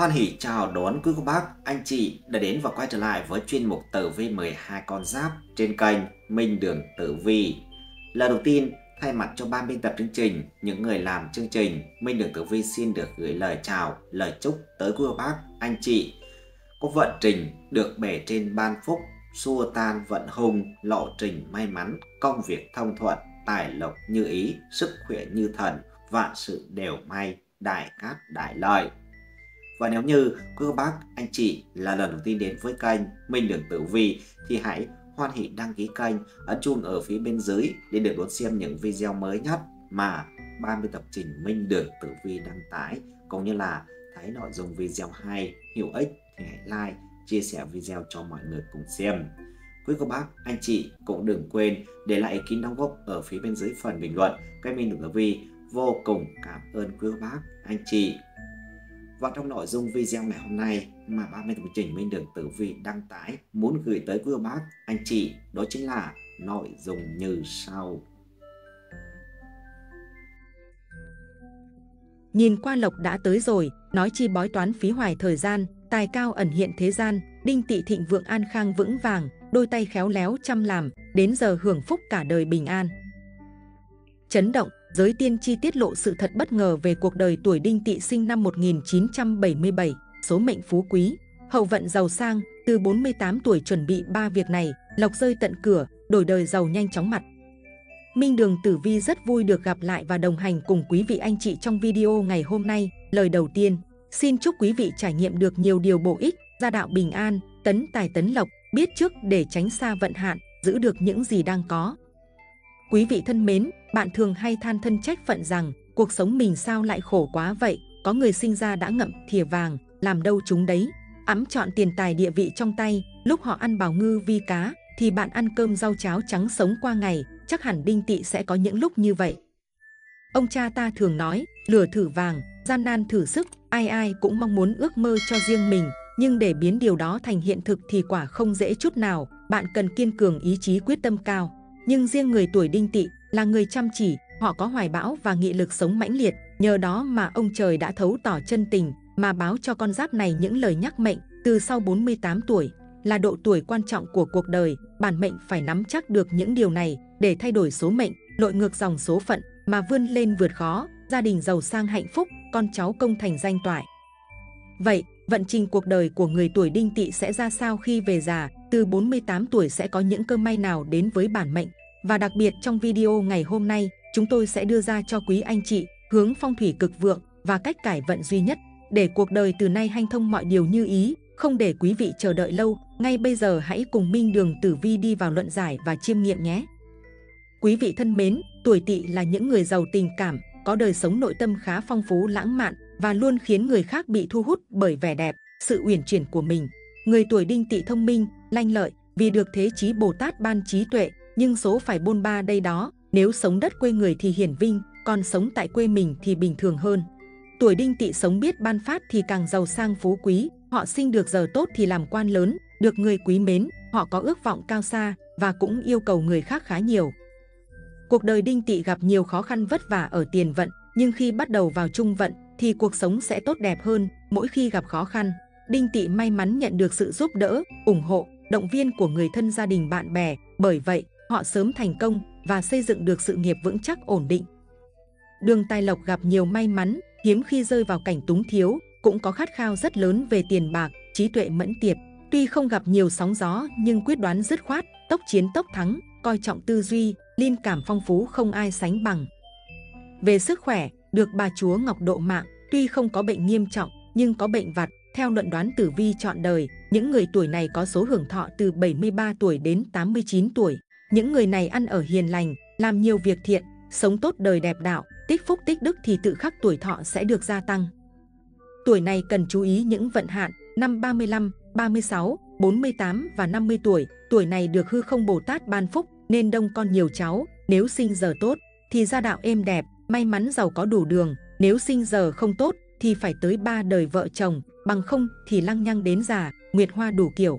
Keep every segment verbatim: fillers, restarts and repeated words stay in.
Hoan hỉ chào đón quý cô bác, anh chị đã đến và quay trở lại với chuyên mục tử vi mười hai con giáp trên kênh Minh Đường Tử Vi. Lần đầu tiên, thay mặt cho ban biên tập chương trình, những người làm chương trình, Minh Đường Tử Vi xin được gửi lời chào, lời chúc tới quý cô bác, anh chị có vận trình được bề trên ban phúc, xua tan vận hung, lộ trình may mắn, công việc thông thuận, tài lộc như ý, sức khỏe như thần, vạn sự đều may, đại cát đại lợi. Và nếu như quý cô bác, anh chị là lần đầu tiên đến với kênh Minh Đường Tử Vi thì hãy hoan hỉ đăng ký kênh, ấn chuông ở phía bên dưới để được đón xem những video mới nhất mà ban biên tập trình Minh Đường Tử Vi đăng tải, cũng như là thấy nội dung video hay, hữu ích thì hãy like, chia sẻ video cho mọi người cùng xem. Quý cô bác, anh chị cũng đừng quên để lại ý kiến đóng góp ở phía bên dưới phần bình luận. Kênh Minh Đường Tử Vi vô cùng cảm ơn quý cô bác, anh chị. Và trong nội dung video ngày hôm nay mà ban biên tập trình Minh Đường Tử Vi đăng tải muốn gửi tới quý cô bác, anh chị, đó chính là nội dung như sau. Nhìn qua lộc đã tới rồi, nói chi bói toán phí hoài thời gian, tài cao ẩn hiện thế gian, đinh tỵ thịnh vượng an khang vững vàng, đôi tay khéo léo chăm làm, đến giờ hưởng phúc cả đời bình an. Chấn động, giới tiên tri tiết lộ sự thật bất ngờ về cuộc đời tuổi đinh tỵ sinh năm một nghìn chín trăm bảy mươi bảy, số mệnh phú quý, hậu vận giàu sang, từ bốn mươi tám tuổi chuẩn bị ba việc này, lộc rơi tận cửa, đổi đời giàu nhanh chóng mặt. Minh Đường Tử Vi rất vui được gặp lại và đồng hành cùng quý vị anh chị trong video ngày hôm nay. Lời đầu tiên, xin chúc quý vị trải nghiệm được nhiều điều bổ ích, gia đạo bình an, tấn tài tấn lộc, biết trước để tránh xa vận hạn, giữ được những gì đang có. Quý vị thân mến, bạn thường hay than thân trách phận rằng cuộc sống mình sao lại khổ quá vậy, có người sinh ra đã ngậm thìa vàng, làm đâu chúng đấy, ẵm trọn tiền tài địa vị trong tay, lúc họ ăn bào ngư vi cá, thì bạn ăn cơm rau cháo trắng sống qua ngày, chắc hẳn đinh tỵ sẽ có những lúc như vậy. Ông cha ta thường nói, lửa thử vàng, gian nan thử sức, ai ai cũng mong muốn ước mơ cho riêng mình, nhưng để biến điều đó thành hiện thực thì quả không dễ chút nào, bạn cần kiên cường ý chí quyết tâm cao. Nhưng riêng người tuổi đinh tỵ là người chăm chỉ, họ có hoài bão và nghị lực sống mãnh liệt, nhờ đó mà ông trời đã thấu tỏ chân tình mà báo cho con giáp này những lời nhắc mệnh. Từ sau bốn mươi tám tuổi là độ tuổi quan trọng của cuộc đời, bản mệnh phải nắm chắc được những điều này để thay đổi số mệnh, lội ngược dòng số phận mà vươn lên vượt khó, gia đình giàu sang hạnh phúc, con cháu công thành danh toại. Vậy, vận trình cuộc đời của người tuổi đinh tỵ sẽ ra sao khi về già? Từ bốn mươi tám tuổi sẽ có những cơ may nào đến với bản mệnh? Và đặc biệt trong video ngày hôm nay, chúng tôi sẽ đưa ra cho quý anh chị hướng phong thủy cực vượng và cách cải vận duy nhất để cuộc đời từ nay hanh thông mọi điều như ý, không để quý vị chờ đợi lâu. Ngay bây giờ hãy cùng Minh Đường Tử Vi đi vào luận giải và chiêm nghiệm nhé. Quý vị thân mến, tuổi tỵ là những người giàu tình cảm, có đời sống nội tâm khá phong phú lãng mạn và luôn khiến người khác bị thu hút bởi vẻ đẹp, sự uyển chuyển của mình. Người tuổi đinh tỵ thông minh, lanh lợi vì được Thế Chí Bồ Tát ban trí tuệ, nhưng số phải bôn ba đây đó, nếu sống đất quê người thì hiển vinh, còn sống tại quê mình thì bình thường hơn. Tuổi đinh tỵ sống biết ban phát thì càng giàu sang phú quý, họ sinh được giờ tốt thì làm quan lớn, được người quý mến, họ có ước vọng cao xa và cũng yêu cầu người khác khá nhiều. Cuộc đời đinh tỵ gặp nhiều khó khăn vất vả ở tiền vận, nhưng khi bắt đầu vào trung vận thì cuộc sống sẽ tốt đẹp hơn. Mỗi khi gặp khó khăn, đinh tỵ may mắn nhận được sự giúp đỡ, ủng hộ, động viên của người thân gia đình bạn bè, bởi vậy họ sớm thành công và xây dựng được sự nghiệp vững chắc ổn định. Đường tài lộc gặp nhiều may mắn, hiếm khi rơi vào cảnh túng thiếu, cũng có khát khao rất lớn về tiền bạc, trí tuệ mẫn tiệp. Tuy không gặp nhiều sóng gió nhưng quyết đoán dứt khoát, tốc chiến tốc thắng, coi trọng tư duy, linh cảm phong phú không ai sánh bằng. Về sức khỏe, được bà chúa Ngọc độ mạng, tuy không có bệnh nghiêm trọng nhưng có bệnh vặt. Theo luận đoán tử vi chọn đời, những người tuổi này có số hưởng thọ từ bảy mươi ba tuổi đến tám mươi chín tuổi. Những người này ăn ở hiền lành, làm nhiều việc thiện, sống tốt đời đẹp đạo, tích phúc tích đức thì tự khắc tuổi thọ sẽ được gia tăng. Tuổi này cần chú ý những vận hạn. Năm ba mươi lăm, ba mươi sáu, bốn mươi tám và năm mươi tuổi, tuổi này được Hư Không Bồ Tát ban phúc nên đông con nhiều cháu. Nếu sinh giờ tốt thì gia đạo êm đẹp, may mắn giàu có đủ đường. Nếu sinh giờ không tốt thì phải tới ba đời vợ chồng, bằng không thì lăng nhăng đến già, nguyệt hoa đủ kiểu.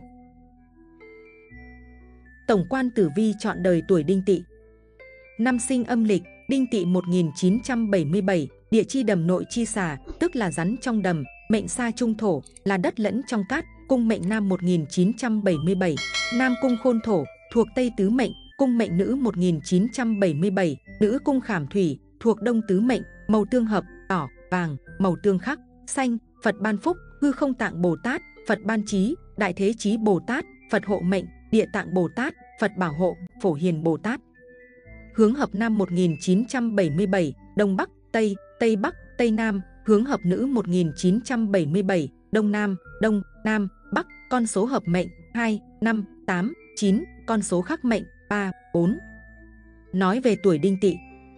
Tổng quan tử vi chọn đời tuổi đinh tỵ. Năm sinh âm lịch, đinh tỵ một nghìn chín trăm bảy mươi bảy, địa chi đầm nội chi xà, tức là rắn trong đầm, mệnh sa trung thổ, là đất lẫn trong cát, cung mệnh nam một nghìn chín trăm bảy mươi bảy, nam cung khôn thổ, thuộc Tây tứ mệnh, cung mệnh nữ một nghìn chín trăm bảy mươi bảy, nữ cung khảm thủy, thuộc Đông tứ mệnh, màu tương hợp, đỏ, vàng, màu tương khắc, xanh, Phật ban phúc, hư không tạng Bồ Tát, Phật ban trí, đại thế chí Bồ Tát, Phật hộ mệnh, địa tạng Bồ Tát, Phật bảo hộ, phổ hiền Bồ Tát. Hướng hợp nam một nghìn chín trăm bảy mươi bảy, Đông Bắc, Tây, Tây Bắc, Tây Nam, hướng hợp nữ một nghìn chín trăm bảy mươi bảy, Đông Nam, Đông, Nam, Bắc, con số hợp mệnh hai, năm, tám, chín, con số khắc mệnh ba, bốn. Nói về tuổi Đinh Tỵ.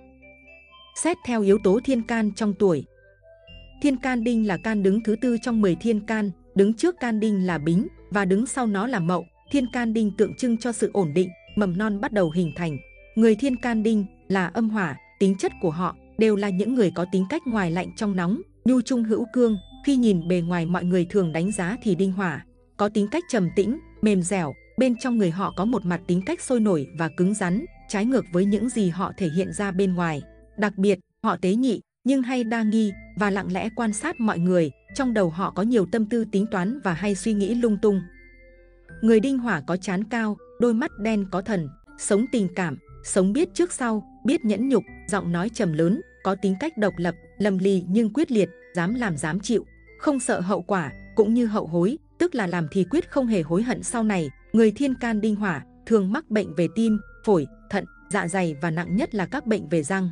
Xét theo yếu tố thiên can trong tuổi. Thiên can Đinh là can đứng thứ tư trong mười thiên can, đứng trước can Đinh là Bính và đứng sau nó là Mậu. Thiên can Đinh tượng trưng cho sự ổn định, mầm non bắt đầu hình thành. Người thiên can Đinh là âm hỏa, tính chất của họ đều là những người có tính cách ngoài lạnh trong nóng, nhu trung hữu cương. Khi nhìn bề ngoài mọi người thường đánh giá thì Đinh hỏa có tính cách trầm tĩnh, mềm dẻo, bên trong người họ có một mặt tính cách sôi nổi và cứng rắn, trái ngược với những gì họ thể hiện ra bên ngoài. Đặc biệt, họ tế nhị nhưng hay đa nghi và lặng lẽ quan sát mọi người, trong đầu họ có nhiều tâm tư tính toán và hay suy nghĩ lung tung. Người Đinh hỏa có trán cao, đôi mắt đen có thần, sống tình cảm, sống biết trước sau, biết nhẫn nhục, giọng nói trầm lớn, có tính cách độc lập, lầm lì nhưng quyết liệt, dám làm dám chịu, không sợ hậu quả, cũng như hậu hối, tức là làm thì quyết không hề hối hận sau này. Người thiên can Đinh hỏa thường mắc bệnh về tim, phổi, thận, dạ dày và nặng nhất là các bệnh về răng.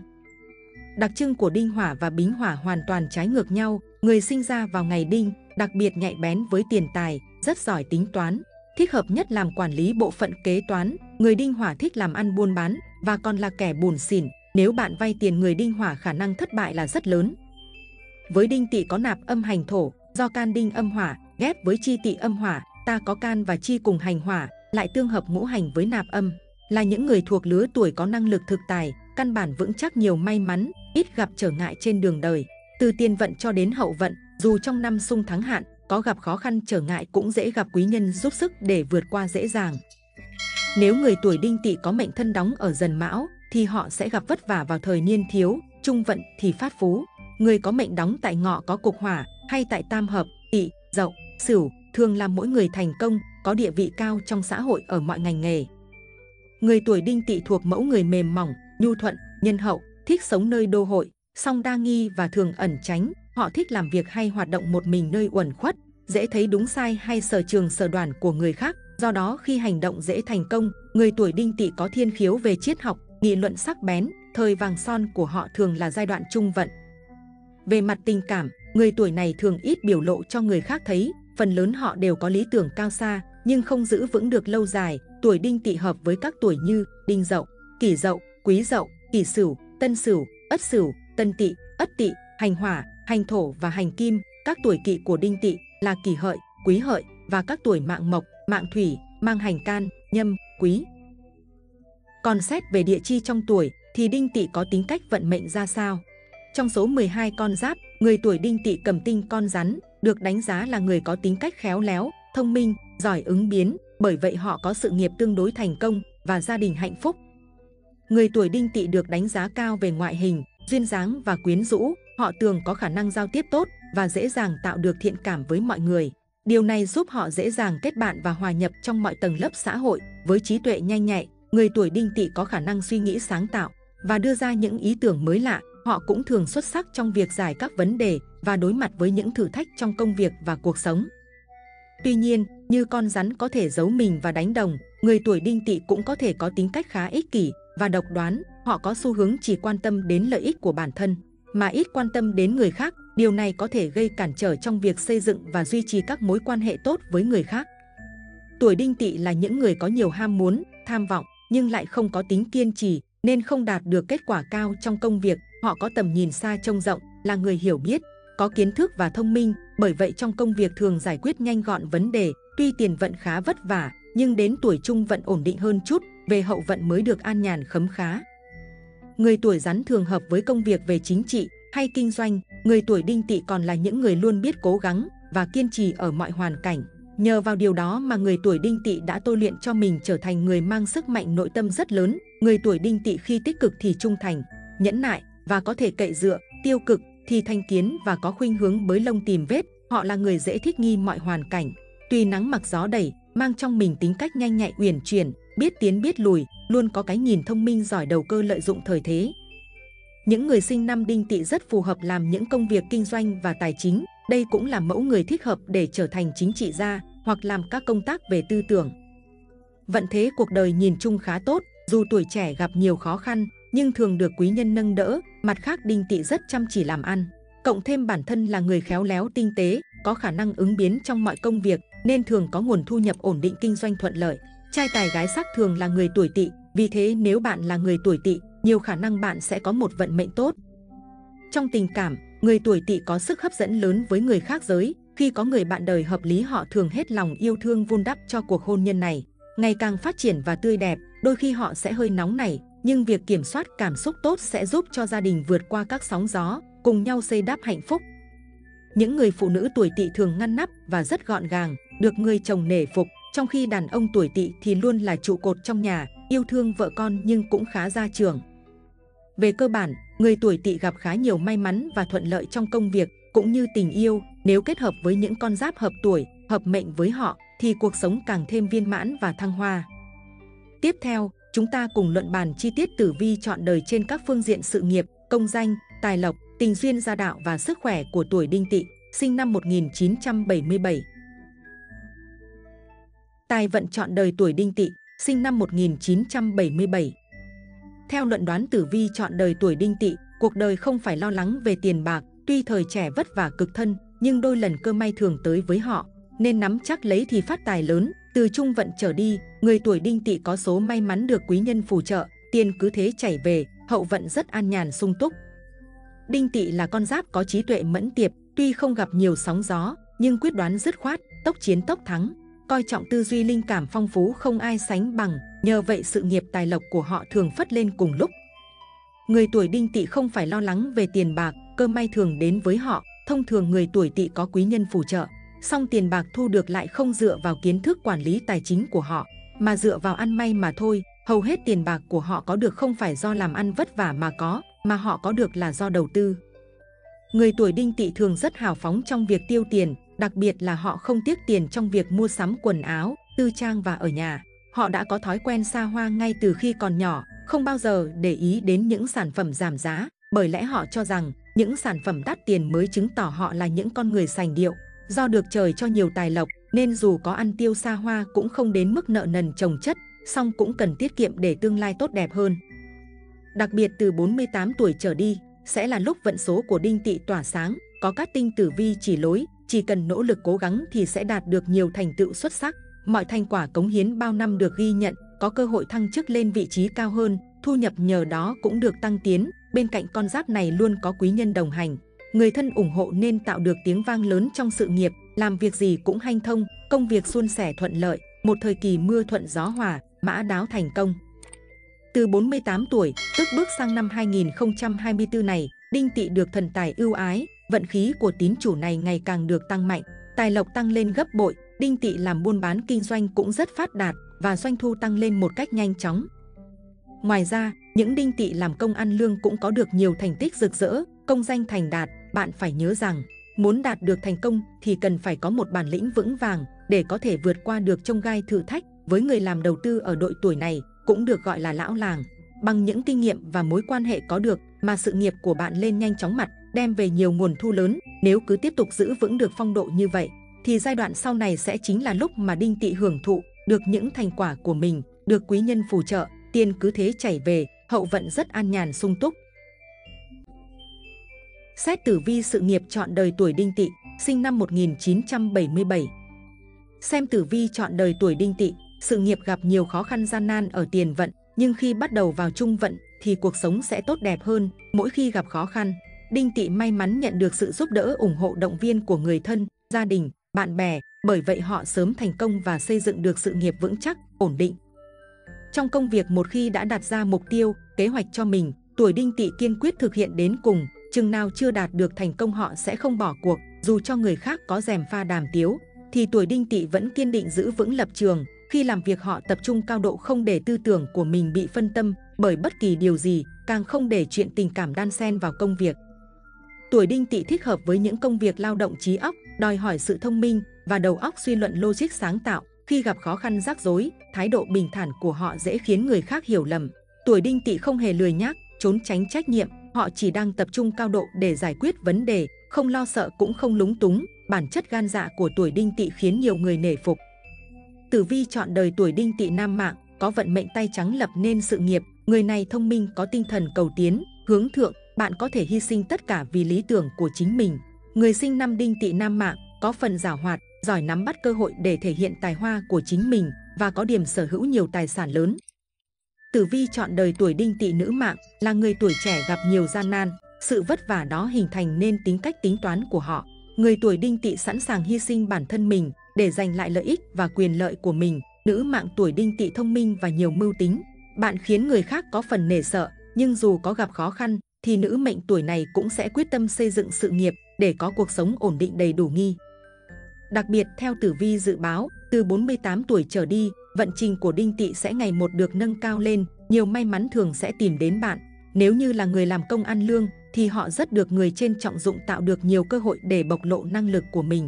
Đặc trưng của Đinh hỏa và Bính hỏa hoàn toàn trái ngược nhau. Người sinh ra vào ngày Đinh đặc biệt nhạy bén với tiền tài, rất giỏi tính toán, thích hợp nhất làm quản lý bộ phận kế toán. Người Đinh hỏa thích làm ăn buôn bán và còn là kẻ bủn xỉn. Nếu bạn vay tiền người Đinh hỏa khả năng thất bại là rất lớn. Với Đinh Tỵ có nạp âm hành thổ, do can Đinh âm hỏa ghép với chi Tỵ âm hỏa, ta có can và chi cùng hành hỏa, lại tương hợp ngũ hành với nạp âm, là những người thuộc lứa tuổi có năng lực thực tài, căn bản vững chắc, nhiều may mắn, ít gặp trở ngại trên đường đời. Từ tiền vận cho đến hậu vận, dù trong năm xung thắng hạn, có gặp khó khăn trở ngại cũng dễ gặp quý nhân giúp sức để vượt qua dễ dàng. Nếu người tuổi Đinh Tỵ có mệnh thân đóng ở Dần Mão thì họ sẽ gặp vất vả vào thời niên thiếu, trung vận thì phát phú. Người có mệnh đóng tại Ngọ có cục hỏa hay tại Tam hợp, Tỵ, Dậu, Sửu thường làm mỗi người thành công, có địa vị cao trong xã hội ở mọi ngành nghề. Người tuổi Đinh Tỵ thuộc mẫu người mềm mỏng, nhu thuận, nhân hậu, thích sống nơi đô hội, song đa nghi và thường ẩn tránh. Họ thích làm việc hay hoạt động một mình nơi uẩn khuất, dễ thấy đúng sai hay sở trường sở đoản của người khác. Do đó khi hành động dễ thành công. Người tuổi Đinh Tỵ có thiên khiếu về triết học, nghị luận sắc bén. Thời vàng son của họ thường là giai đoạn trung vận. Về mặt tình cảm, người tuổi này thường ít biểu lộ cho người khác thấy. Phần lớn họ đều có lý tưởng cao xa nhưng không giữ vững được lâu dài. Tuổi Đinh Tỵ hợp với các tuổi như Đinh Dậu, Kỷ Dậu, Quý Dậu, Kỷ Sửu, Tân Sửu, Ất Sửu, Tân Tỵ, Ất Tỵ, hành hỏa, hành thổ và hành kim. Các tuổi kỵ của Đinh Tỵ là Kỷ Hợi, Quý Hợi và các tuổi mạng mộc, mạng thủy, mang hành can, nhâm, quý. Còn xét về địa chi trong tuổi thì Đinh Tỵ có tính cách vận mệnh ra sao? Trong số mười hai con giáp, người tuổi Đinh Tỵ cầm tinh con rắn, được đánh giá là người có tính cách khéo léo, thông minh, giỏi ứng biến, bởi vậy họ có sự nghiệp tương đối thành công và gia đình hạnh phúc. Người tuổi Đinh Tỵ được đánh giá cao về ngoại hình, duyên dáng và quyến rũ, họ thường có khả năng giao tiếp tốt và dễ dàng tạo được thiện cảm với mọi người. Điều này giúp họ dễ dàng kết bạn và hòa nhập trong mọi tầng lớp xã hội. Với trí tuệ nhanh nhạy, người tuổi Đinh Tỵ có khả năng suy nghĩ sáng tạo và đưa ra những ý tưởng mới lạ. Họ cũng thường xuất sắc trong việc giải các vấn đề và đối mặt với những thử thách trong công việc và cuộc sống. Tuy nhiên, như con rắn có thể giấu mình và đánh đồng, người tuổi Đinh Tỵ cũng có thể có tính cách khá ích kỷ và độc đoán. Họ có xu hướng chỉ quan tâm đến lợi ích của bản thân mà ít quan tâm đến người khác. Điều này có thể gây cản trở trong việc xây dựng và duy trì các mối quan hệ tốt với người khác. Tuổi Đinh Tỵ là những người có nhiều ham muốn, tham vọng nhưng lại không có tính kiên trì nên không đạt được kết quả cao trong công việc. Họ có tầm nhìn xa trông rộng, là người hiểu biết, có kiến thức và thông minh, bởi vậy trong công việc thường giải quyết nhanh gọn vấn đề. Tuy tiền vận khá vất vả nhưng đến tuổi trung vận ổn định hơn chút, về hậu vận mới được an nhàn khấm khá. Người tuổi Rắn thường hợp với công việc về chính trị hay kinh doanh. Người tuổi Đinh Tỵ còn là những người luôn biết cố gắng và kiên trì ở mọi hoàn cảnh. Nhờ vào điều đó mà người tuổi Đinh Tỵ đã tôi luyện cho mình trở thành người mang sức mạnh nội tâm rất lớn. Người tuổi Đinh Tỵ khi tích cực thì trung thành, nhẫn nại và có thể cậy dựa, tiêu cực thì thành kiến và có khuynh hướng bới lông tìm vết. Họ Họ là người dễ thích nghi mọi hoàn cảnh, tùy nắng mặc gió đẩy, mang trong mình tính cách nhanh nhạy uyển chuyển, biết tiến biết lùi, luôn có cái nhìn thông minh giỏi đầu cơ lợi dụng thời thế. Những người sinh năm Đinh Tỵ rất phù hợp làm những công việc kinh doanh và tài chính. Đây cũng là mẫu người thích hợp để trở thành chính trị gia hoặc làm các công tác về tư tưởng. Vận thế cuộc đời nhìn chung khá tốt, dù tuổi trẻ gặp nhiều khó khăn, nhưng thường được quý nhân nâng đỡ. Mặt khác, Đinh Tỵ rất chăm chỉ làm ăn, cộng thêm bản thân là người khéo léo tinh tế, có khả năng ứng biến trong mọi công việc, nên thường có nguồn thu nhập ổn định, kinh doanh thuận lợi. Trai tài gái sắc thường là người tuổi Tỵ, vì thế nếu bạn là người tuổi Tỵ, nhiều khả năng bạn sẽ có một vận mệnh tốt. Trong tình cảm, người tuổi Tỵ có sức hấp dẫn lớn với người khác giới. Khi có người bạn đời hợp lý, họ thường hết lòng yêu thương vun đắp cho cuộc hôn nhân này ngày càng phát triển và tươi đẹp. Đôi khi họ sẽ hơi nóng nảy, nhưng việc kiểm soát cảm xúc tốt sẽ giúp cho gia đình vượt qua các sóng gió, cùng nhau xây đắp hạnh phúc. Những người phụ nữ tuổi Tỵ thường ngăn nắp và rất gọn gàng, được người chồng nể phục, trong khi đàn ông tuổi Tỵ thì luôn là trụ cột trong nhà, yêu thương vợ con nhưng cũng khá gia trưởng. Về cơ bản, người tuổi Tỵ gặp khá nhiều may mắn và thuận lợi trong công việc cũng như tình yêu. Nếu kết hợp với những con giáp hợp tuổi, hợp mệnh với họ thì cuộc sống càng thêm viên mãn và thăng hoa. Tiếp theo, chúng ta cùng luận bàn chi tiết tử vi chọn đời trên các phương diện sự nghiệp, công danh, tài lộc, tình duyên, gia đạo và sức khỏe của tuổi Đinh Tỵ, sinh năm một nghìn chín trăm bảy mươi bảy. Tài vận chọn đời tuổi Đinh Tỵ, sinh năm một nghìn chín trăm bảy mươi bảy. Theo luận đoán tử vi chọn đời tuổi Đinh Tỵ, cuộc đời không phải lo lắng về tiền bạc, tuy thời trẻ vất vả cực thân, nhưng đôi lần cơ may thường tới với họ, nên nắm chắc lấy thì phát tài lớn. Từ trung vận trở đi, người tuổi Đinh Tỵ có số may mắn được quý nhân phù trợ, tiền cứ thế chảy về, hậu vận rất an nhàn sung túc. Đinh Tỵ là con giáp có trí tuệ mẫn tiệp, tuy không gặp nhiều sóng gió, nhưng quyết đoán dứt khoát, tốc chiến tốc thắng, coi trọng tư duy linh cảm phong phú không ai sánh bằng. Nhờ vậy sự nghiệp tài lộc của họ thường phất lên cùng lúc. Người tuổi Đinh Tỵ không phải lo lắng về tiền bạc, cơ may thường đến với họ. Thông thường người tuổi Tỵ có quý nhân phù trợ, song tiền bạc thu được lại không dựa vào kiến thức quản lý tài chính của họ, mà dựa vào ăn may mà thôi. Hầu hết tiền bạc của họ có được không phải do làm ăn vất vả mà có, mà họ có được là do đầu tư. Người tuổi Đinh Tỵ thường rất hào phóng trong việc tiêu tiền, đặc biệt là họ không tiếc tiền trong việc mua sắm quần áo, tư trang và ở nhà. Họ đã có thói quen xa hoa ngay từ khi còn nhỏ, không bao giờ để ý đến những sản phẩm giảm giá, bởi lẽ họ cho rằng những sản phẩm đắt tiền mới chứng tỏ họ là những con người sành điệu. Do được trời cho nhiều tài lộc nên dù có ăn tiêu xa hoa cũng không đến mức nợ nần chồng chất, song cũng cần tiết kiệm để tương lai tốt đẹp hơn. Đặc biệt từ bốn mươi tám tuổi trở đi sẽ là lúc vận số của Đinh Tỵ tỏa sáng, có các tinh tử vi chỉ lối, chỉ cần nỗ lực cố gắng thì sẽ đạt được nhiều thành tựu xuất sắc. Mọi thành quả cống hiến bao năm được ghi nhận, có cơ hội thăng chức lên vị trí cao hơn, thu nhập nhờ đó cũng được tăng tiến. Bên cạnh con giáp này luôn có quý nhân đồng hành, người thân ủng hộ nên tạo được tiếng vang lớn trong sự nghiệp, làm việc gì cũng hanh thông, công việc suôn sẻ thuận lợi, một thời kỳ mưa thuận gió hòa, mã đáo thành công. Từ bốn mươi tám tuổi, tức bước sang năm hai nghìn không trăm hai mươi tư này, Đinh Tỵ được thần tài ưu ái, vận khí của tín chủ này ngày càng được tăng mạnh, tài lộc tăng lên gấp bội. Đinh Tỵ làm buôn bán kinh doanh cũng rất phát đạt và doanh thu tăng lên một cách nhanh chóng. Ngoài ra, những Đinh Tỵ làm công ăn lương cũng có được nhiều thành tích rực rỡ, công danh thành đạt. Bạn phải nhớ rằng, muốn đạt được thành công thì cần phải có một bản lĩnh vững vàng để có thể vượt qua được chông gai thử thách. Với người làm đầu tư ở độ tuổi này, cũng được gọi là lão làng, bằng những kinh nghiệm và mối quan hệ có được mà sự nghiệp của bạn lên nhanh chóng mặt, đem về nhiều nguồn thu lớn. Nếu cứ tiếp tục giữ vững được phong độ như vậy, thì giai đoạn sau này sẽ chính là lúc mà Đinh Tỵ hưởng thụ được những thành quả của mình, được quý nhân phù trợ, tiền cứ thế chảy về, hậu vận rất an nhàn sung túc. Xét tử vi sự nghiệp chọn đời tuổi Đinh Tỵ, sinh năm một nghìn chín trăm bảy mươi bảy. Xem tử vi chọn đời tuổi Đinh Tỵ, sự nghiệp gặp nhiều khó khăn gian nan ở tiền vận, nhưng khi bắt đầu vào trung vận thì cuộc sống sẽ tốt đẹp hơn. Mỗi khi gặp khó khăn, Đinh Tỵ may mắn nhận được sự giúp đỡ ủng hộ động viên của người thân, gia đình, bạn bè, bởi vậy họ sớm thành công và xây dựng được sự nghiệp vững chắc, ổn định. Trong công việc, một khi đã đặt ra mục tiêu, kế hoạch cho mình, tuổi Đinh Tỵ kiên quyết thực hiện đến cùng. Chừng nào chưa đạt được thành công họ sẽ không bỏ cuộc, dù cho người khác có gièm pha đàm tiếu, thì tuổi Đinh Tỵ vẫn kiên định giữ vững lập trường. Khi làm việc họ tập trung cao độ, không để tư tưởng của mình bị phân tâm bởi bất kỳ điều gì, càng không để chuyện tình cảm đan xen vào công việc. Tuổi Đinh Tỵ thích hợp với những công việc lao động trí óc, đòi hỏi sự thông minh và đầu óc suy luận logic sáng tạo. Khi gặp khó khăn rắc rối, thái độ bình thản của họ dễ khiến người khác hiểu lầm. Tuổi Đinh Tỵ không hề lười nhác, trốn tránh trách nhiệm, họ chỉ đang tập trung cao độ để giải quyết vấn đề, không lo sợ cũng không lúng túng. Bản chất gan dạ của tuổi Đinh Tỵ khiến nhiều người nể phục. Tử vi chọn đời tuổi Đinh Tỵ nam mạng, có vận mệnh tay trắng lập nên sự nghiệp. Người này thông minh, có tinh thần cầu tiến, hướng thượng. Bạn có thể hy sinh tất cả vì lý tưởng của chính mình. Người sinh năm Đinh Tỵ nam mạng có phần giàu hoạt, giỏi nắm bắt cơ hội để thể hiện tài hoa của chính mình và có điểm sở hữu nhiều tài sản lớn. Tử vi chọn đời tuổi Đinh Tỵ nữ mạng là người tuổi trẻ gặp nhiều gian nan, sự vất vả đó hình thành nên tính cách tính toán của họ. Người tuổi Đinh Tỵ sẵn sàng hy sinh bản thân mình để giành lại lợi ích và quyền lợi của mình. Nữ mạng tuổi Đinh Tỵ thông minh và nhiều mưu tính. Bạn khiến người khác có phần nể sợ, nhưng dù có gặp khó khăn thì nữ mệnh tuổi này cũng sẽ quyết tâm xây dựng sự nghiệp để có cuộc sống ổn định đầy đủ nghi. Đặc biệt, theo tử vi dự báo, từ bốn mươi tám tuổi trở đi, vận trình của Đinh Tỵ sẽ ngày một được nâng cao lên, nhiều may mắn thường sẽ tìm đến bạn. Nếu như là người làm công ăn lương thì họ rất được người trên trọng dụng, tạo được nhiều cơ hội để bộc lộ năng lực của mình.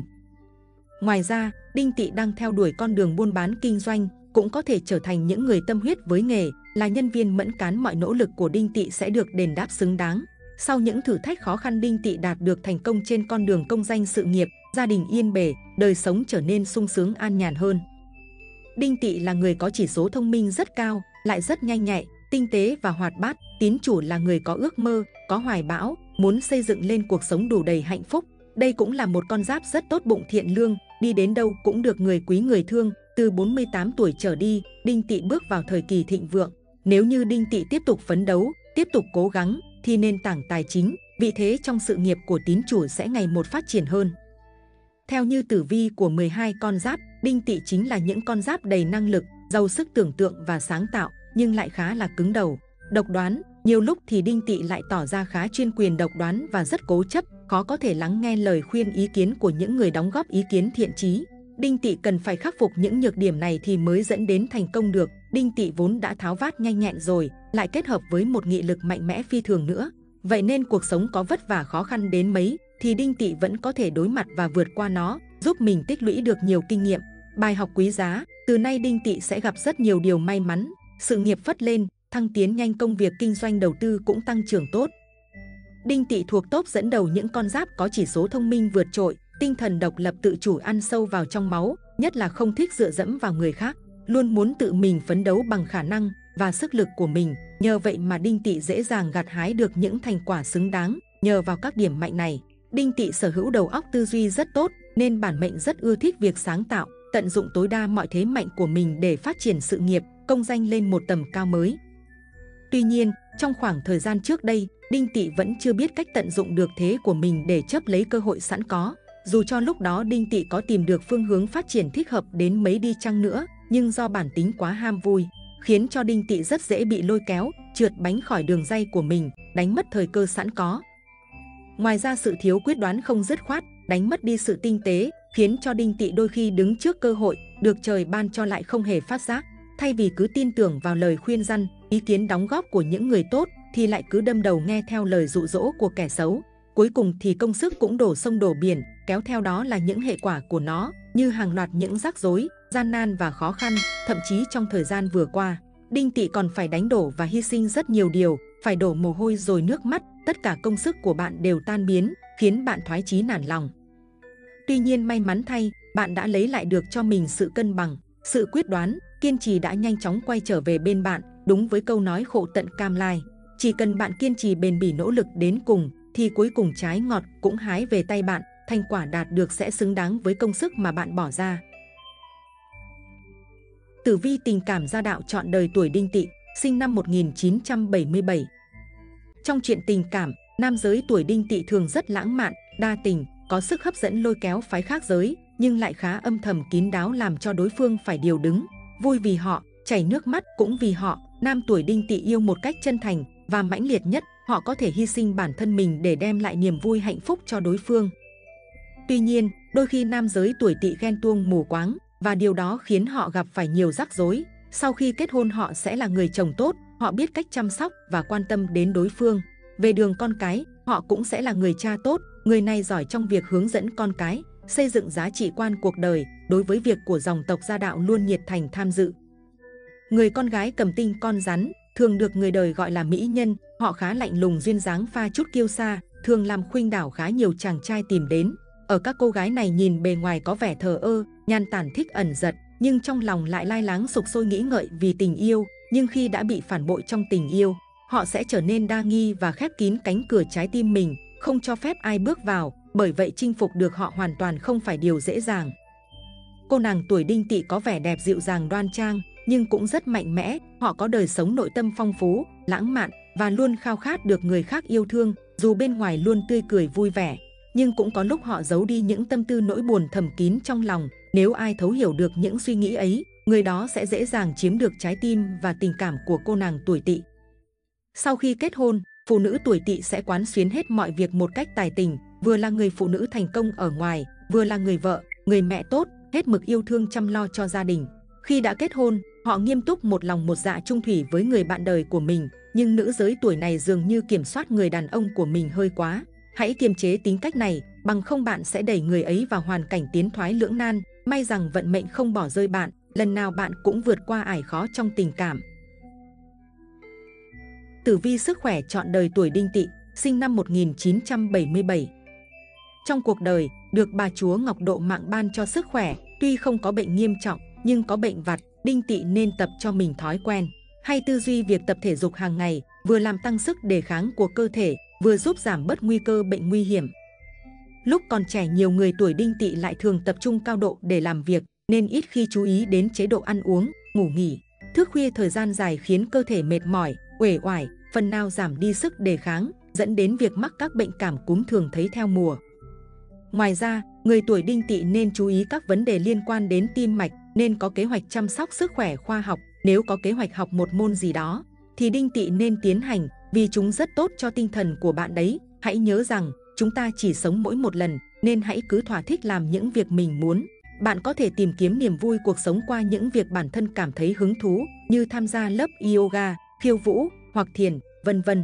Ngoài ra, Đinh Tỵ đang theo đuổi con đường buôn bán kinh doanh, cũng có thể trở thành những người tâm huyết với nghề, là nhân viên mẫn cán. Mọi nỗ lực của Đinh Tỵ sẽ được đền đáp xứng đáng. Sau những thử thách khó khăn, Đinh Tỵ đạt được thành công trên con đường công danh sự nghiệp, gia đình yên bề, đời sống trở nên sung sướng an nhàn hơn. Đinh Tỵ là người có chỉ số thông minh rất cao, lại rất nhanh nhạy, tinh tế và hoạt bát. Tín chủ là người có ước mơ, có hoài bão, muốn xây dựng lên cuộc sống đủ đầy hạnh phúc. Đây cũng là một con giáp rất tốt bụng, thiện lương, đi đến đâu cũng được người quý người thương. Từ bốn mươi tám tuổi trở đi, Đinh Tỵ bước vào thời kỳ thịnh vượng. Nếu như Đinh Tỵ tiếp tục phấn đấu, tiếp tục cố gắng thì nền tảng tài chính, vị thế trong sự nghiệp của tín chủ sẽ ngày một phát triển hơn. Theo như tử vi của mười hai con giáp, Đinh Tỵ chính là những con giáp đầy năng lực, giàu sức tưởng tượng và sáng tạo, nhưng lại khá là cứng đầu, độc đoán. Nhiều lúc thì Đinh Tỵ lại tỏ ra khá chuyên quyền, độc đoán và rất cố chấp, khó có thể lắng nghe lời khuyên ý kiến của những người đóng góp ý kiến thiện chí. Đinh Tỵ cần phải khắc phục những nhược điểm này thì mới dẫn đến thành công được. Đinh Tỵ vốn đã tháo vát nhanh nhẹn rồi, lại kết hợp với một nghị lực mạnh mẽ phi thường nữa. Vậy nên cuộc sống có vất vả khó khăn đến mấy thì Đinh Tỵ vẫn có thể đối mặt và vượt qua nó, giúp mình tích lũy được nhiều kinh nghiệm. Bài học quý giá, từ nay Đinh Tỵ sẽ gặp rất nhiều điều may mắn, sự nghiệp phất lên, thăng tiến nhanh, công việc kinh doanh đầu tư cũng tăng trưởng tốt. Đinh Tỵ thuộc top dẫn đầu những con giáp có chỉ số thông minh vượt trội, tinh thần độc lập tự chủ ăn sâu vào trong máu, nhất là không thích dựa dẫm vào người khác, luôn muốn tự mình phấn đấu bằng khả năng và sức lực của mình. Nhờ vậy mà Đinh Tỵ dễ dàng gặt hái được những thành quả xứng đáng. Nhờ vào các điểm mạnh này, Đinh Tỵ sở hữu đầu óc tư duy rất tốt, nên bản mệnh rất ưa thích việc sáng tạo, tận dụng tối đa mọi thế mạnh của mình để phát triển sự nghiệp, công danh lên một tầm cao mới. Tuy nhiên, trong khoảng thời gian trước đây, Đinh Tỵ vẫn chưa biết cách tận dụng được thế của mình để chấp lấy cơ hội sẵn có. Dù cho lúc đó Đinh Tỵ có tìm được phương hướng phát triển thích hợp đến mấy đi chăng nữa, nhưng do bản tính quá ham vui, khiến cho Đinh Tỵ rất dễ bị lôi kéo, trượt bánh khỏi đường ray của mình, đánh mất thời cơ sẵn có. Ngoài ra, sự thiếu quyết đoán không dứt khoát, đánh mất đi sự tinh tế, khiến cho Đinh Tỵ đôi khi đứng trước cơ hội được trời ban cho lại không hề phát giác. Thay vì cứ tin tưởng vào lời khuyên răn, ý kiến đóng góp của những người tốt, thì lại cứ đâm đầu nghe theo lời dụ dỗ của kẻ xấu. Cuối cùng thì công sức cũng đổ sông đổ biển, kéo theo đó là những hệ quả của nó, như hàng loạt những rắc rối, gian nan và khó khăn. Thậm chí trong thời gian vừa qua, Đinh Tỵ còn phải đánh đổ và hy sinh rất nhiều điều, phải đổ mồ hôi rồi nước mắt, tất cả công sức của bạn đều tan biến, khiến bạn thoái chí nản lòng. Tuy nhiên may mắn thay, bạn đã lấy lại được cho mình sự cân bằng, sự quyết đoán, kiên trì đã nhanh chóng quay trở về bên bạn. Đúng với câu nói khổ tận cam lai, chỉ cần bạn kiên trì bền bỉ nỗ lực đến cùng, thì cuối cùng trái ngọt cũng hái về tay bạn, thành quả đạt được sẽ xứng đáng với công sức mà bạn bỏ ra. Tử vi tình cảm gia đạo chọn đời tuổi Đinh Tỵ, sinh năm một nghìn chín trăm bảy mươi bảy. Trong chuyện tình cảm, nam giới tuổi Đinh Tỵ thường rất lãng mạn, đa tình, có sức hấp dẫn lôi kéo phái khác giới, nhưng lại khá âm thầm kín đáo, làm cho đối phương phải điều đứng, vui vì họ, chảy nước mắt cũng vì họ. Nam tuổi Đinh Tỵ yêu một cách chân thành và mãnh liệt nhất, họ có thể hy sinh bản thân mình để đem lại niềm vui hạnh phúc cho đối phương. Tuy nhiên, đôi khi nam giới tuổi Tỵ ghen tuông mù quáng, và điều đó khiến họ gặp phải nhiều rắc rối. Sau khi kết hôn, họ sẽ là người chồng tốt, họ biết cách chăm sóc và quan tâm đến đối phương. Về đường con cái, họ cũng sẽ là người cha tốt, người này giỏi trong việc hướng dẫn con cái, xây dựng giá trị quan cuộc đời, đối với việc của dòng tộc gia đạo luôn nhiệt thành tham dự. Người con gái cầm tinh con rắn, thường được người đời gọi là mỹ nhân, họ khá lạnh lùng duyên dáng pha chút kiêu sa, thường làm khuynh đảo khá nhiều chàng trai tìm đến. Ở các cô gái này nhìn bề ngoài có vẻ thờ ơ, nhan tản thích ẩn giật, nhưng trong lòng lại lai láng sục sôi nghĩ ngợi vì tình yêu, nhưng khi đã bị phản bội trong tình yêu, họ sẽ trở nên đa nghi và khép kín cánh cửa trái tim mình, không cho phép ai bước vào, bởi vậy chinh phục được họ hoàn toàn không phải điều dễ dàng. Cô nàng tuổi Đinh Tỵ có vẻ đẹp dịu dàng đoan trang, nhưng cũng rất mạnh mẽ, họ có đời sống nội tâm phong phú, lãng mạn và luôn khao khát được người khác yêu thương, dù bên ngoài luôn tươi cười vui vẻ, nhưng cũng có lúc họ giấu đi những tâm tư nỗi buồn thầm kín trong lòng. Nếu ai thấu hiểu được những suy nghĩ ấy, người đó sẽ dễ dàng chiếm được trái tim và tình cảm của cô nàng tuổi Tỵ. Sau khi kết hôn, phụ nữ tuổi Tỵ sẽ quán xuyến hết mọi việc một cách tài tình, vừa là người phụ nữ thành công ở ngoài, vừa là người vợ, người mẹ tốt, hết mực yêu thương chăm lo cho gia đình. Khi đã kết hôn, họ nghiêm túc một lòng một dạ chung thủy với người bạn đời của mình, nhưng nữ giới tuổi này dường như kiểm soát người đàn ông của mình hơi quá. Hãy kiềm chế tính cách này, bằng không bạn sẽ đẩy người ấy vào hoàn cảnh tiến thoái lưỡng nan. May rằng vận mệnh không bỏ rơi bạn, lần nào bạn cũng vượt qua ải khó trong tình cảm. Tử vi sức khỏe chọn đời tuổi Đinh Tỵ, sinh năm một nghìn chín trăm bảy mươi bảy. Trong cuộc đời, được bà chúa Ngọc Độ Mạng ban cho sức khỏe, tuy không có bệnh nghiêm trọng, nhưng có bệnh vặt, Đinh Tỵ nên tập cho mình thói quen, hay tư duy việc tập thể dục hàng ngày, vừa làm tăng sức đề kháng của cơ thể, vừa giúp giảm bớt nguy cơ bệnh nguy hiểm. Lúc còn trẻ, nhiều người tuổi Đinh Tỵ lại thường tập trung cao độ để làm việc, nên ít khi chú ý đến chế độ ăn uống, ngủ nghỉ. Thức khuya thời gian dài khiến cơ thể mệt mỏi, uể oải, phần nào giảm đi sức đề kháng, dẫn đến việc mắc các bệnh cảm cúm thường thấy theo mùa. Ngoài ra, người tuổi Đinh Tỵ nên chú ý các vấn đề liên quan đến tim mạch, nên có kế hoạch chăm sóc sức khỏe khoa học. Nếu có kế hoạch học một môn gì đó, thì Đinh Tỵ nên tiến hành, vì chúng rất tốt cho tinh thần của bạn đấy. Hãy nhớ rằng, chúng ta chỉ sống mỗi một lần, nên hãy cứ thỏa thích làm những việc mình muốn. Bạn có thể tìm kiếm niềm vui cuộc sống qua những việc bản thân cảm thấy hứng thú, như tham gia lớp yoga, khiêu vũ hoặc thiền, vân vân.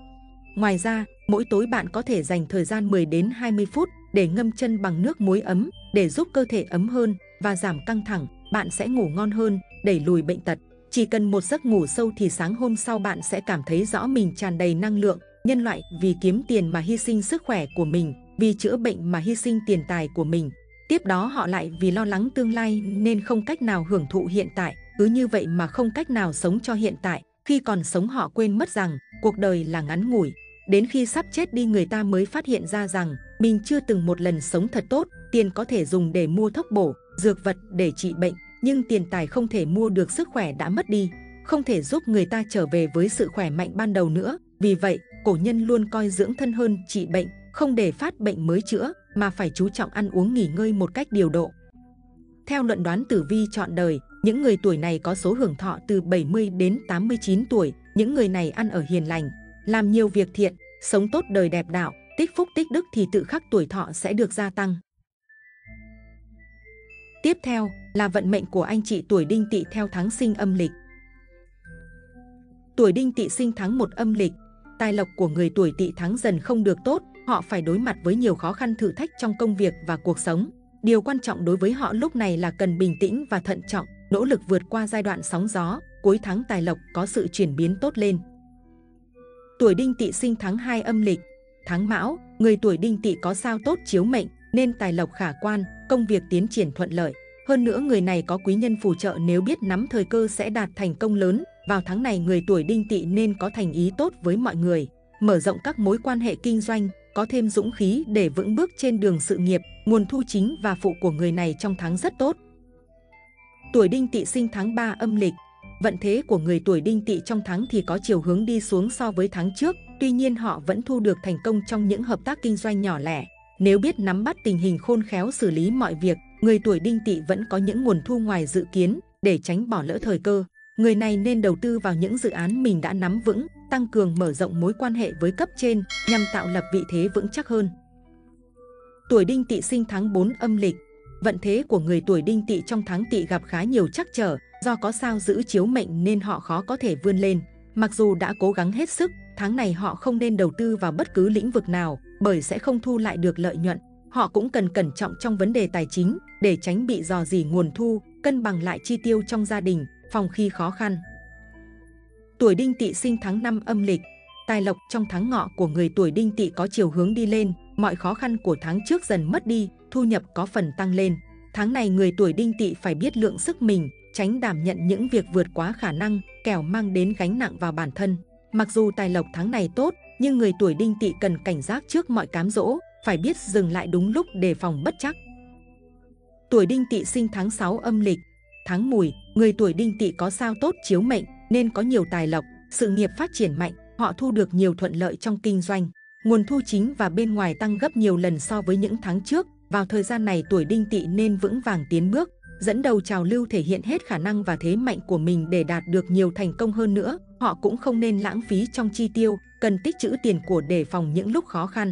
Ngoài ra, mỗi tối bạn có thể dành thời gian mười đến hai mươi phút để ngâm chân bằng nước muối ấm, để giúp cơ thể ấm hơn và giảm căng thẳng. Bạn sẽ ngủ ngon hơn, đẩy lùi bệnh tật. Chỉ cần một giấc ngủ sâu thì sáng hôm sau bạn sẽ cảm thấy rõ mình tràn đầy năng lượng. Nhân loại vì kiếm tiền mà hy sinh sức khỏe của mình, vì chữa bệnh mà hy sinh tiền tài của mình. Tiếp đó họ lại vì lo lắng tương lai nên không cách nào hưởng thụ hiện tại, cứ như vậy mà không cách nào sống cho hiện tại. Khi còn sống họ quên mất rằng cuộc đời là ngắn ngủi. Đến khi sắp chết đi người ta mới phát hiện ra rằng mình chưa từng một lần sống thật tốt. Tiền có thể dùng để mua thuốc bổ, dược vật để trị bệnh, nhưng tiền tài không thể mua được sức khỏe đã mất đi, không thể giúp người ta trở về với sự khỏe mạnh ban đầu nữa. Vì vậy, cổ nhân luôn coi dưỡng thân hơn trị bệnh, không để phát bệnh mới chữa, mà phải chú trọng ăn uống nghỉ ngơi một cách điều độ. Theo luận đoán tử vi chọn đời, những người tuổi này có số hưởng thọ từ bảy mươi đến tám mươi chín tuổi. Những người này ăn ở hiền lành, làm nhiều việc thiện, sống tốt đời đẹp đạo, tích phúc tích đức thì tự khắc tuổi thọ sẽ được gia tăng. Tiếp theo là vận mệnh của anh chị tuổi Đinh Tỵ theo tháng sinh âm lịch. Tuổi Đinh Tỵ sinh tháng một âm lịch, tài lộc của người tuổi Tỵ tháng dần không được tốt, họ phải đối mặt với nhiều khó khăn thử thách trong công việc và cuộc sống. Điều quan trọng đối với họ lúc này là cần bình tĩnh và thận trọng, nỗ lực vượt qua giai đoạn sóng gió. Cuối tháng tài lộc có sự chuyển biến tốt lên. Tuổi Đinh Tỵ sinh tháng hai âm lịch, tháng Mão, người tuổi Đinh Tỵ có sao tốt chiếu mệnh nên tài lộc khả quan, công việc tiến triển thuận lợi. Hơn nữa người này có quý nhân phù trợ, nếu biết nắm thời cơ sẽ đạt thành công lớn. Vào tháng này người tuổi Đinh Tỵ nên có thành ý tốt với mọi người, mở rộng các mối quan hệ kinh doanh, có thêm dũng khí để vững bước trên đường sự nghiệp. Nguồn thu chính và phụ của người này trong tháng rất tốt. Tuổi Đinh Tỵ sinh tháng ba âm lịch, vận thế của người tuổi Đinh Tỵ trong tháng thì có chiều hướng đi xuống so với tháng trước. Tuy nhiên họ vẫn thu được thành công trong những hợp tác kinh doanh nhỏ lẻ. Nếu biết nắm bắt tình hình, khôn khéo xử lý mọi việc, người tuổi Đinh Tỵ vẫn có những nguồn thu ngoài dự kiến. Để tránh bỏ lỡ thời cơ, người này nên đầu tư vào những dự án mình đã nắm vững, tăng cường mở rộng mối quan hệ với cấp trên nhằm tạo lập vị thế vững chắc hơn. Tuổi Đinh Tỵ sinh tháng bốn âm lịch, vận thế của người tuổi Đinh Tỵ trong tháng Tỵ gặp khá nhiều trắc trở, do có sao giữ chiếu mệnh nên họ khó có thể vươn lên. Mặc dù đã cố gắng hết sức, tháng này họ không nên đầu tư vào bất cứ lĩnh vực nào, bởi sẽ không thu lại được lợi nhuận. Họ cũng cần cẩn trọng trong vấn đề tài chính để tránh bị rò rỉ nguồn thu, cân bằng lại chi tiêu trong gia đình, phòng khi khó khăn. Tuổi Đinh Tỵ sinh tháng năm âm lịch. Tài lộc trong tháng Ngọ của người tuổi Đinh Tỵ có chiều hướng đi lên, mọi khó khăn của tháng trước dần mất đi, thu nhập có phần tăng lên. Tháng này người tuổi Đinh Tỵ phải biết lượng sức mình, tránh đảm nhận những việc vượt quá khả năng, kẻo mang đến gánh nặng vào bản thân. Mặc dù tài lộc tháng này tốt, nhưng người tuổi Đinh Tỵ cần cảnh giác trước mọi cám dỗ, phải biết dừng lại đúng lúc đề phòng bất trắc. Tuổi Đinh Tỵ sinh tháng sáu âm lịch. Tháng Mùi, người tuổi Đinh Tỵ có sao tốt chiếu mệnh nên có nhiều tài lộc, sự nghiệp phát triển mạnh, họ thu được nhiều thuận lợi trong kinh doanh. Nguồn thu chính và bên ngoài tăng gấp nhiều lần so với những tháng trước. Vào thời gian này tuổi Đinh Tỵ nên vững vàng tiến bước, dẫn đầu trào lưu thể hiện hết khả năng và thế mạnh của mình để đạt được nhiều thành công hơn nữa. Họ cũng không nên lãng phí trong chi tiêu, cần tích trữ tiền của để phòng những lúc khó khăn.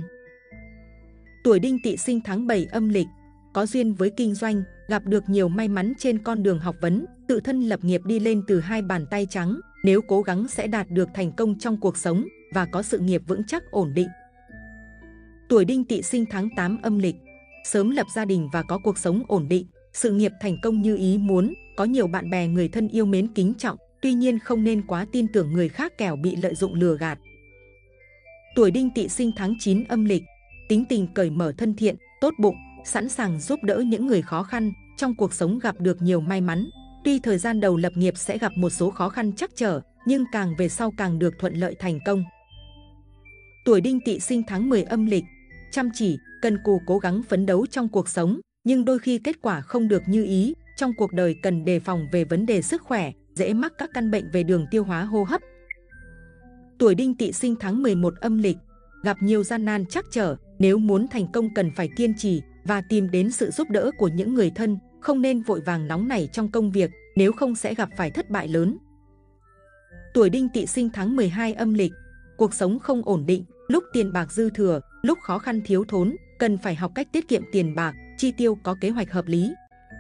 Tuổi Đinh Tỵ sinh tháng bảy âm lịch. Có duyên với kinh doanh, gặp được nhiều may mắn trên con đường học vấn, tự thân lập nghiệp đi lên từ hai bàn tay trắng. Nếu cố gắng sẽ đạt được thành công trong cuộc sống và có sự nghiệp vững chắc ổn định. Tuổi Đinh Tỵ sinh tháng tám âm lịch. Sớm lập gia đình và có cuộc sống ổn định, sự nghiệp thành công như ý muốn, có nhiều bạn bè người thân yêu mến kính trọng, tuy nhiên không nên quá tin tưởng người khác kẻo bị lợi dụng lừa gạt. Tuổi Đinh Tỵ sinh tháng chín âm lịch. Tính tình cởi mở thân thiện, tốt bụng, sẵn sàng giúp đỡ những người khó khăn, trong cuộc sống gặp được nhiều may mắn. Tuy thời gian đầu lập nghiệp sẽ gặp một số khó khăn trắc trở, nhưng càng về sau càng được thuận lợi thành công. Tuổi Đinh Tỵ sinh tháng mười âm lịch. Chăm chỉ, cần cù cố gắng phấn đấu trong cuộc sống, nhưng đôi khi kết quả không được như ý. Trong cuộc đời cần đề phòng về vấn đề sức khỏe, dễ mắc các căn bệnh về đường tiêu hóa hô hấp. Tuổi Đinh Tỵ sinh tháng mười một âm lịch. Gặp nhiều gian nan trắc trở, nếu muốn thành công cần phải kiên trì và tìm đến sự giúp đỡ của những người thân, không nên vội vàng nóng nảy trong công việc, nếu không sẽ gặp phải thất bại lớn. Tuổi Đinh Tỵ sinh tháng mười hai âm lịch. Cuộc sống không ổn định, lúc tiền bạc dư thừa, lúc khó khăn thiếu thốn, cần phải học cách tiết kiệm tiền bạc, chi tiêu có kế hoạch hợp lý.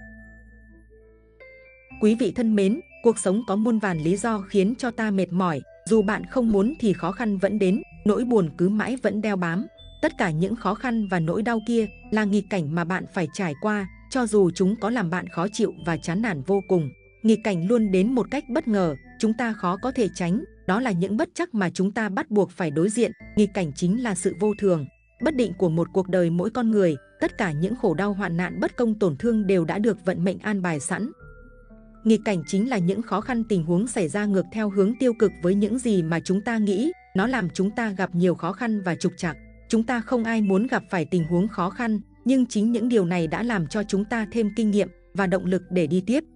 Quý vị thân mến, cuộc sống có muôn vàn lý do khiến cho ta mệt mỏi, dù bạn không muốn thì khó khăn vẫn đến, nỗi buồn cứ mãi vẫn đeo bám. Tất cả những khó khăn và nỗi đau kia là nghịch cảnh mà bạn phải trải qua, cho dù chúng có làm bạn khó chịu và chán nản vô cùng. Nghịch cảnh luôn đến một cách bất ngờ, chúng ta khó có thể tránh, đó là những bất trắc mà chúng ta bắt buộc phải đối diện. Nghịch cảnh chính là sự vô thường, bất định của một cuộc đời mỗi con người. Tất cả những khổ đau hoạn nạn bất công tổn thương đều đã được vận mệnh an bài sẵn. Nghịch cảnh chính là những khó khăn tình huống xảy ra ngược theo hướng tiêu cực với những gì mà chúng ta nghĩ, nó làm chúng ta gặp nhiều khó khăn và trục trặc. Chúng ta không ai muốn gặp phải tình huống khó khăn, nhưng chính những điều này đã làm cho chúng ta thêm kinh nghiệm và động lực để đi tiếp.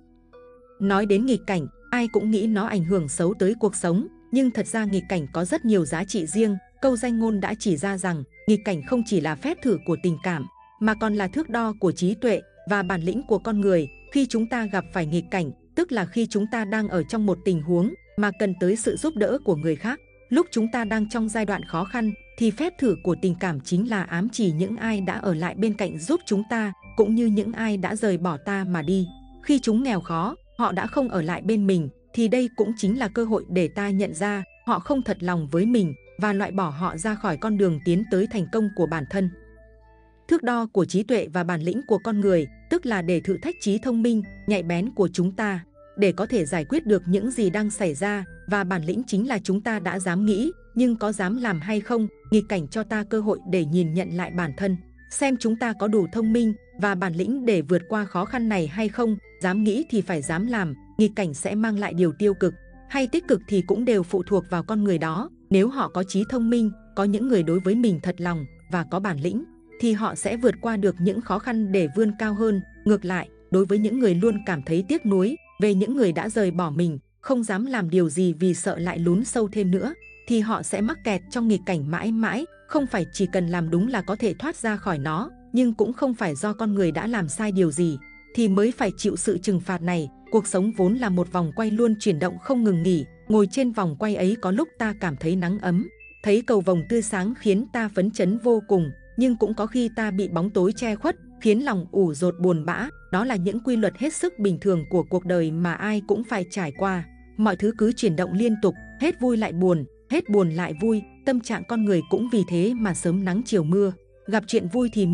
Nói đến nghịch cảnh, ai cũng nghĩ nó ảnh hưởng xấu tới cuộc sống, nhưng thật ra nghịch cảnh có rất nhiều giá trị riêng. Câu danh ngôn đã chỉ ra rằng, nghịch cảnh không chỉ là phép thử của tình cảm, mà còn là thước đo của trí tuệ và bản lĩnh của con người. Khi chúng ta gặp phải nghịch cảnh, tức là khi chúng ta đang ở trong một tình huống mà cần tới sự giúp đỡ của người khác. Lúc chúng ta đang trong giai đoạn khó khăn, thì phép thử của tình cảm chính là ám chỉ những ai đã ở lại bên cạnh giúp chúng ta, cũng như những ai đã rời bỏ ta mà đi. Khi chúng nghèo khó, họ đã không ở lại bên mình, thì đây cũng chính là cơ hội để ta nhận ra họ không thật lòng với mình và loại bỏ họ ra khỏi con đường tiến tới thành công của bản thân. Thước đo của trí tuệ và bản lĩnh của con người, tức là để thử thách trí thông minh, nhạy bén của chúng ta, để có thể giải quyết được những gì đang xảy ra, và bản lĩnh chính là chúng ta đã dám nghĩ, nhưng có dám làm hay không. Nghịch cảnh cho ta cơ hội để nhìn nhận lại bản thân, xem chúng ta có đủ thông minh và bản lĩnh để vượt qua khó khăn này hay không. Dám nghĩ thì phải dám làm, nghịch cảnh sẽ mang lại điều tiêu cực hay tích cực thì cũng đều phụ thuộc vào con người đó. Nếu họ có trí thông minh, có những người đối với mình thật lòng và có bản lĩnh, thì họ sẽ vượt qua được những khó khăn để vươn cao hơn. Ngược lại, đối với những người luôn cảm thấy tiếc nuối về những người đã rời bỏ mình, không dám làm điều gì vì sợ lại lún sâu thêm nữa, thì họ sẽ mắc kẹt trong nghịch cảnh mãi mãi. Không phải chỉ cần làm đúng là có thể thoát ra khỏi nó, nhưng cũng không phải do con người đã làm sai điều gì thì mới phải chịu sự trừng phạt này. Cuộc sống vốn là một vòng quay luôn chuyển động không ngừng nghỉ. Ngồi trên vòng quay ấy, có lúc ta cảm thấy nắng ấm, thấy cầu vồng tươi sáng khiến ta phấn chấn vô cùng, nhưng cũng có khi ta bị bóng tối che khuất, khiến lòng ủ dột buồn bã. Đó là những quy luật hết sức bình thường của cuộc đời mà ai cũng phải trải qua. Mọi thứ cứ chuyển động liên tục, hết vui lại buồn, hết buồn lại vui. Tâm trạng con người cũng vì thế mà sớm nắng chiều mưa, gặp chuyện vui thì mừng,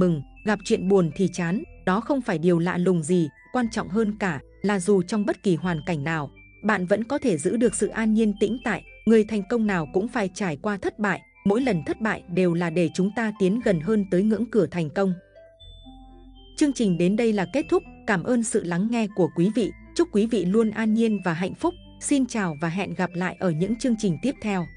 Gặp chuyện buồn thì chán, đó không phải điều lạ lùng gì, quan trọng hơn cả là dù trong bất kỳ hoàn cảnh nào, bạn vẫn có thể giữ được sự an nhiên tĩnh tại. Người thành công nào cũng phải trải qua thất bại, mỗi lần thất bại đều là để chúng ta tiến gần hơn tới ngưỡng cửa thành công. Chương trình đến đây là kết thúc, cảm ơn sự lắng nghe của quý vị, chúc quý vị luôn an nhiên và hạnh phúc. Xin chào và hẹn gặp lại ở những chương trình tiếp theo.